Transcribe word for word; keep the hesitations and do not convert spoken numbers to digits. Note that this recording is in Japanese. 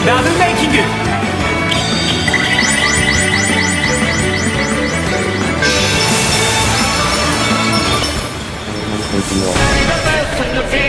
ラブメイキング。 こいつも